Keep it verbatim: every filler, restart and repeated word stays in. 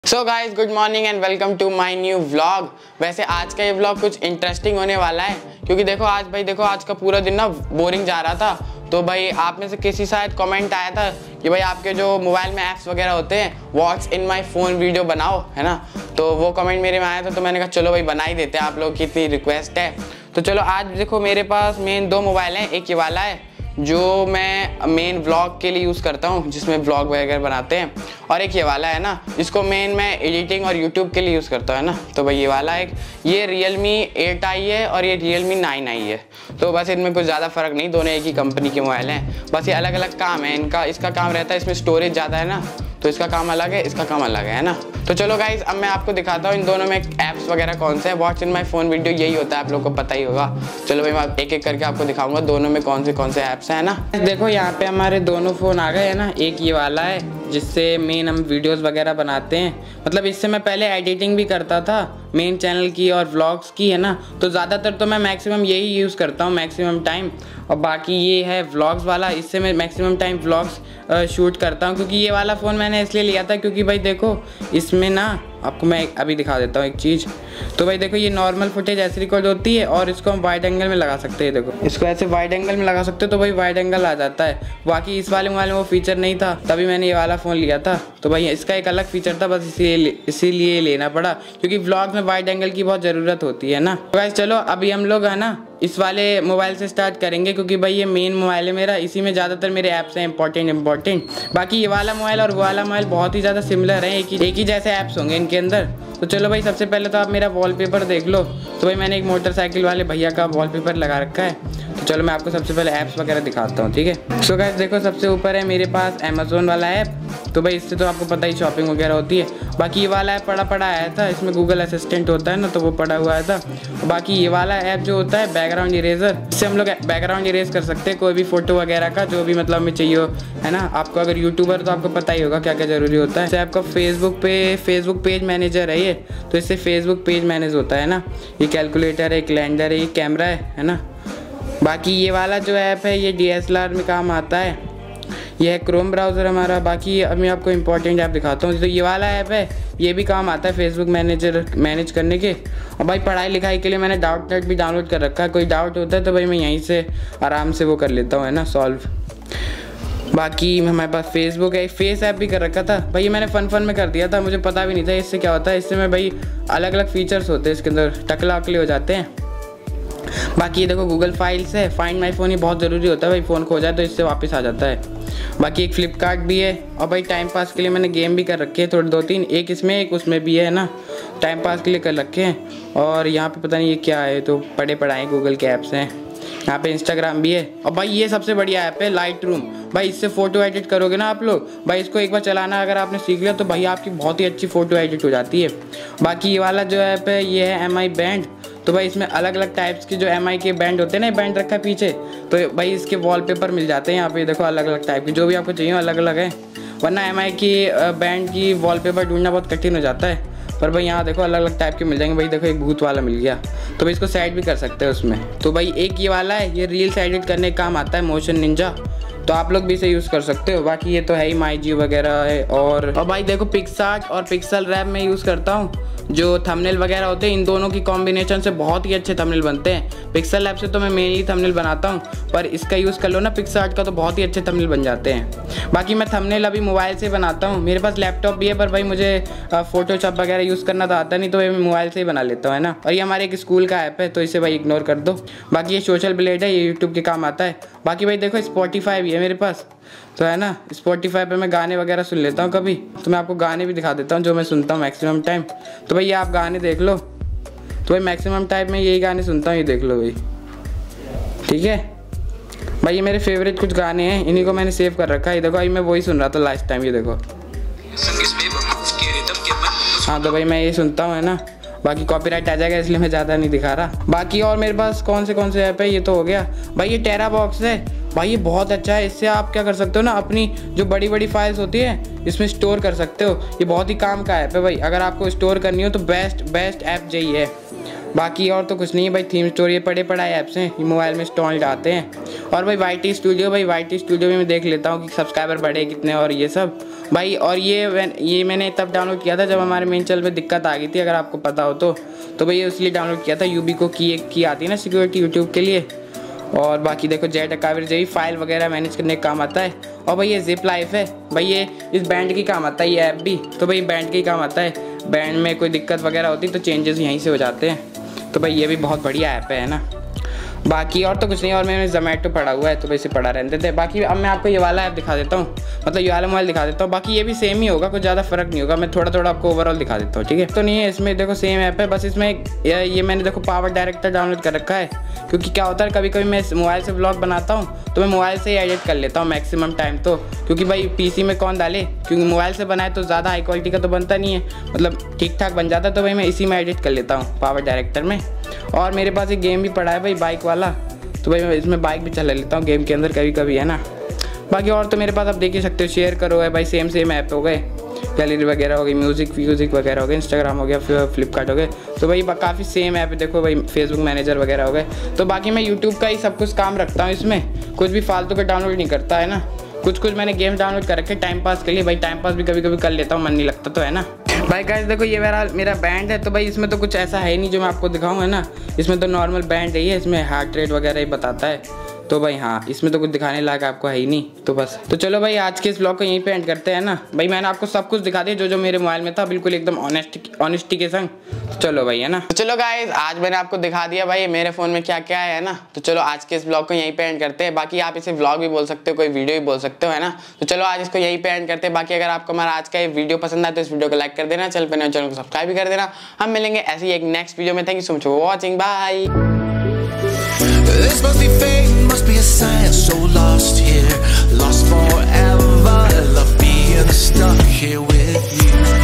So guys good morning and welcome to my new vlog. वैसे आज का ये व्लॉग कुछ इंटरेस्टिंग होने वाला है क्योंकि देखो आज भाई देखो आज का पूरा दिन ना बोरिंग जा रहा था। तो भाई आप में से किसी शायद कमेंट आया था कि भाई आपके जो मोबाइल में ऐप्स वगैरह होते हैं what's in my phone video बनाओ, है ना। तो वो कमेंट मेरे में आया था तो मैंने कहा चलो भाई बना ही देते हैं, आप लोगों की इतनी रिक्वेस्ट है। तो चलो आज देखो मेरे पास मेन दो मोबाइल हैं। एक ये वाला है जो मैं मेन व्लॉग के लिए यूज़ करता हूँ जिसमें व्लॉग वगैरह बनाते हैं, और एक ये वाला है ना इसको मेन मैं एडिटिंग और यूट्यूब के लिए यूज़ करता हूँ, है ना। तो भाई ये वाला एक ये Realme एट आई है और ये Realme नाइन आई है। तो बस इनमें कुछ ज़्यादा फ़र्क नहीं, दोनों एक ही कंपनी के मोबाइल हैं, बस ये अलग अलग काम है इनका। इसका काम रहता है इसमें स्टोरेज ज़्यादा है ना, तो इसका काम अलग है, इसका काम अलग है, है ना। तो चलो गाइज अब मैं आपको दिखाता हूँ इन दोनों में ऐप्स वगैरह कौन से हैं। Watch in my phone video यही होता है, आप लोगों को पता ही होगा। चलो भाई मैं एक एक करके आपको दिखाऊंगा दोनों में कौन से कौन से ऐप्स हैं ना। देखो यहाँ पे हमारे दोनों फ़ोन आ गए हैं ना। एक ये वाला है जिससे मेन हम वीडियोस वगैरह बनाते हैं, मतलब इससे मैं पहले एडिटिंग भी करता था मेन चैनल की और व्लॉग्स की, है ना। तो ज़्यादातर तो मैं मैक्सिमम यही यूज़ करता हूँ मैक्सिमम टाइम। और बाकी ये है व्लॉग्स वाला, इससे मैं मैक्सिमम टाइम व्लॉग्स शूट करता हूँ। क्योंकि ये वाला फ़ोन मैंने इसलिए लिया था क्योंकि भाई देखो इसमें ना आपको मैं अभी दिखा देता हूँ एक चीज़। तो भाई देखो ये नॉर्मल फुटेज ऐसे रिकॉर्ड होती है और इसको हम वाइड एंगल में लगा सकते हैं। देखो इसको ऐसे वाइड एंगल में लगा सकते हो तो भाई वाइड एंगल आ जाता है। बाकी इस वाले मोबाइल में वो फीचर नहीं था, तभी मैंने ये वाला फ़ोन लिया था। तो भाई इसका एक अलग फीचर था, बस इसीलिए इसीलिए लेना पड़ा क्योंकि व्लॉग में वाइड एंगल की बहुत ज़रूरत होती है ना। तो गाइस चलो अभी हम लोग है ना इस वाले मोबाइल से स्टार्ट करेंगे क्योंकि भाई ये मेन मोबाइल है मेरा, इसी में ज़्यादातर मेरे ऐप्स हैं इंपॉर्टेंट इंपॉर्टेंट। बाकी ये वाला मोबाइल और वो वाला मोबाइल बहुत ही ज़्यादा सिमिलर हैं, एक ही एक ही जैसे ऐप्स होंगे इनके अंदर। तो चलो भाई सबसे पहले तो आप मेरा वॉलपेपर देख लो। तो भाई मैंने एक मोटरसाइकिल वाले भैया का वॉलपेपर लगा रखा है। तो चलो मैं आपको सबसे पहले ऐप्स वगैरह दिखाता हूँ, ठीक है। सो गाइस देखो सबसे ऊपर है मेरे पास अमेज़ोन वाला ऐप। तो भाई इससे तो आपको पता ही शॉपिंग वगैरह होती है। बाकी ये वाला ऐप पड़ा पड़ा आया था, इसमें गूगल असिस्टेंट होता है ना, तो वो पड़ा हुआ आया था। बाकी ये वाला ऐप जो होता है बैकग्राउंड इरेजर, इससे हम लोग बैकग्राउंड इरेज कर सकते हैं कोई भी फोटो वगैरह का जो भी मतलब हमें चाहिए हो, है ना। आपको अगर यूट्यूबर तो आपको पता ही होगा क्या क्या ज़रूरी होता है। इससे आपका फेसबुक पे फेसबुक पेज मैनेजर है ये, तो इससे फेसबुक पेज मैनेज होता है ना। ये कैलकुलेटर है, कैलेंडर है, ये कैमरा है, है ना। बाकी ये वाला जो ऐप है ये डी एस एल आर में काम आता है। यह है क्रोम ब्राउज़र हमारा। बाकी अब मैं आपको इंपॉर्टेंट ऐप दिखाता हूँ। तो ये वाला ऐप है, ये भी काम आता है फेसबुक मैनेजर मैनेज करने के। और भाई पढ़ाई लिखाई के लिए मैंने डाउट नेट भी डाउनलोड कर रखा है। कोई डाउट होता है तो भाई मैं यहीं से आराम से वो कर लेता हूँ, है ना, सॉल्व। बाकी हमारे पास फेसबुक है, फेस ऐप भी कर रखा था भाई, ये मैंने फ़न फ़न में कर दिया था, मुझे पता भी नहीं था इससे क्या होता है। इससे में भाई अलग अलग फीचर्स होते हैं इसके अंदर, टकला अकले हो जाते हैं। बाकी ये देखो गूगल फाइल्स है, फाइंड माई फ़ोन, ये बहुत ज़रूरी होता है भाई, फ़ोन खो जाए तो इससे वापस आ जाता है। बाकी एक फ्लिपकार्ट भी है। और भाई टाइम पास के लिए मैंने गेम भी कर रखे हैं थोड़े दो तीन, एक इसमें एक उसमें भी है ना, टाइम पास के लिए कर रखे हैं। और यहाँ पे पता नहीं ये क्या है, तो पढ़े पढ़ाए गूगल के ऐप्स हैं। यहाँ पे इंस्टाग्राम भी है। और भाई ये सबसे बढ़िया ऐप है लाइट रूम। भाई इससे फ़ोटो एडिट करोगे ना आप लोग, भाई इसको एक बार चलाना अगर आपने सीख लिया तो भाई आपकी बहुत ही अच्छी फ़ोटो एडिट हो जाती है। बाकी ये वाला जो ऐप है ये है एम आई बैंड। तो भाई इसमें अलग अलग टाइप्स के जो एम आई के बैंड होते हैं ना, बैंड रखा है पीछे, तो भाई इसके वॉलपेपर मिल जाते हैं यहाँ पे। देखो अलग अलग टाइप के जो भी आपको चाहिए अलग अलग है, वरना एम आई की बैंड की वॉलपेपर ढूंढना बहुत कठिन हो जाता है। पर भाई यहाँ देखो अलग अलग टाइप के मिल जाएंगे। भाई देखो एक भूत वाला मिल गया, तो भाई इसको साइड भी कर सकते हैं उसमें। तो भाई एक ये वाला है, ये रील्स एडिट करने का काम आता है, मोशन निंजा, तो आप लोग भी इसे यूज़ कर सकते हो। बाकी ये तो है ही माई जी वगैरह है। और और भाई देखो पिक्सार्ट और पिक्सल रैप में यूज़ करता हूँ, जो थंबनेल वगैरह होते हैं इन दोनों की कॉम्बिनेशन से बहुत ही अच्छे थंबनेल बनते हैं। पिक्सल लैब से तो मैं मेनली थंबनेल बनाता हूँ, पर इसका यूज़ कर लो ना पिक्सार्ट का तो बहुत ही अच्छे थंबनेल बन जाते हैं। बाकी मैं थंबनेल अभी मोबाइल से बनाता हूँ, मेरे पास लैपटॉप भी है पर भाई मुझे फोटोशॉप वगैरह यूज़ करना तो आता नहीं, तो मैं मोबाइल से ही बना लेता हूँ, है ना। और ये हमारे एक स्कूल का ऐप है तो इसे भाई इग्नोर कर दो। बाकी ये सोशल ब्लेड है, ये यूट्यूब के काम आता है। बाकी भाई देखो स्पॉटिफाई भी है मेरे पास, तो है ना, स्पॉटिफाई पे मैं गाने वगैरह सुन लेता हूँ कभी, तो मैं आपको गाने भी दिखा देता हूँ जो मैं सुनता हूँ मैक्सिमम टाइम। तो भाई ये आप गाने देख लो, तो भाई मैक्सिमम टाइम में यही गाने सुनता हूँ, ये देख लो भाई, ठीक है। भाई ये मेरे फेवरेट कुछ गाने हैं, इन्हीं को मैंने सेव कर रखा है। ये देखो भाई मैं वही सुन रहा था लास्ट टाइम, ये देखो। हाँ तो भाई मैं ये सुनता हूँ, है ना। बाकी कॉपीराइट आ जाएगा इसलिए मैं ज़्यादा नहीं दिखा रहा। बाकी और मेरे पास कौन से कौन से ऐप है, ये तो हो गया। भाई ये टेरा बॉक्स है, भाई ये बहुत अच्छा है। इससे आप क्या कर सकते हो ना, अपनी जो बड़ी बड़ी फाइल्स होती है इसमें स्टोर कर सकते हो। ये बहुत ही काम का ऐप है भाई, अगर आपको स्टोर करनी हो तो बेस्ट बेस्ट ऐप यही है। बाकी और तो कुछ नहीं है भाई, थीम स्टोरी पड़े पढ़ाए ऐप्स हैं, ये मोबाइल में इंस्टॉल आते हैं। और भाई वाई टी स्टूडियो, भाई वाई टी स्टूडियो में मैं देख लेता हूँ कि सब्सक्राइबर बढ़े कितने और ये सब भाई। और ये ये मैंने तब डाउनलोड किया था जब हमारे मेन चैनल पे दिक्कत आ गई थी, अगर आपको पता हो तो तो भाई इसलिए डाउनलोड किया था। यूबी को की एक की आती है ना सिक्योरिटी यूट्यूब के लिए। और बाकी देखो जेट अकाविर जो फाइल वगैरह मैनेज करने का काम आता है। और भाई ये जिप लाइफ है भाई, ये इस बैंड की काम आता है ये ऐप भी, तो भाई बैंड के ही काम आता है। बैंड में कोई दिक्कत वगैरह होती तो चेंजेस यहीं से हो जाते हैं, तो भाई ये भी बहुत बढ़िया ऐप है ना। बाकी और तो कुछ नहीं, और मैंने जोमेटो पढ़ा हुआ है तो वैसे पढ़ा रहते थे। बाकी अब मैं आपको ये वाला ऐप दिखा देता हूँ, मतलब ये वाला मोबाइल दिखा देता हूँ। बाकी ये भी सेम ही होगा, कुछ ज़्यादा फर्क नहीं होगा। मैं थोड़ा थोड़ा आपको ओवरऑल दिखा देता हूँ, ठीक है। तो नहीं है इसमें, देखो सेम ऐप है, बस इसमें ये, ये मैंने देखो पावर डायरेक्टर डाउनलोड कर रखा है, क्योंकि क्या होता है कभी कभी मैं मोबाइल से व्लॉग बनाता हूँ तो मैं मोबाइल से ही एडिट कर लेता हूँ मैक्सिमम टाइम तो, क्योंकि भाई पीसी में कौन डाले, क्योंकि मोबाइल से बनाए तो ज़्यादा हाई क्वालिटी का तो बनता नहीं है, मतलब ठीक ठाक बन जाता है, तो भाई मैं इसी में एडिट कर लेता हूँ पावर डायरेक्टर में। और मेरे पास एक गेम भी पड़ा है भाई बाइक वाला, तो भाई मैं इसमें बाइक भी चला लेता हूँ गेम के अंदर कभी कभी, है ना। बाकी और तो मेरे पास आप देख ही सकते हो, शेयर करो है भाई, सेम सेम ऐप हो गए, गैलरी वगैरह हो गई, म्यूज़िक म्यूज़िक वगैरह हो गए, इंस्टाग्राम हो गया, फिर फ्लिपकार्ट हो गए, तो भाई काफ़ी सेम ऐप है। देखो भाई फेसबुक मैनेजर वगैरह हो गए। तो बाकी मैं यूट्यूब का ही सब कुछ काम रखता हूँ इसमें, कुछ भी फालतू का डाउनलोड नहीं करता, है ना। कुछ कुछ मैंने गेम डाउनलोड कर रखे टाइम पास के लिए, भाई टाइम पास भी कभी कभी कर लेता हूँ, मन नहीं लगता तो, है ना। भाई गाइस देखो ये मेरा मेरा बैंड है, तो भाई इसमें तो कुछ ऐसा है नहीं जो मैं आपको दिखाऊँ, है ना। इसमें तो नॉर्मल बैंड है, इसमें हार्ट रेट वगैरह ही बताता है, तो भाई हाँ इसमें तो कुछ दिखाने लायक आपको है ही नहीं, तो बस। तो चलो भाई आज के इस ब्लॉग को यहीं पे एंड करते हैं ना। भाई मैंने आपको सब कुछ दिखा दिया जो जो मेरे मोबाइल में था, बिल्कुल एकदम ऑनेस्ट ऑनेस्टी के संग। तो चलो भाई, है ना। तो चलो गाइस आज मैंने आपको दिखा दिया भाई मेरे फ़ोन में क्या क्या है ना। तो चलो आज के इस ब्लॉग को यहीं पे एंड करते हैं। बाकी आप इसे ब्लॉग भी बोल सकते हो, कोई वीडियो भी बोल सकते हो, है ना। तो चलो आज इसको यहीं पे एंड करते हैं। बाकी अगर आपको हमारा आज का ये वीडियो पसंद आए तो इस वीडियो को लाइक कर देना, चैनल पर नए चैनल को सब्सक्राइब भी कर देना। हम मिलेंगे ऐसे ही एक नेक्स्ट वीडियो में। Thank you so much for watching, bye. This must be fate, must be a sign. So lost here, lost forever. Love being stuck here with you.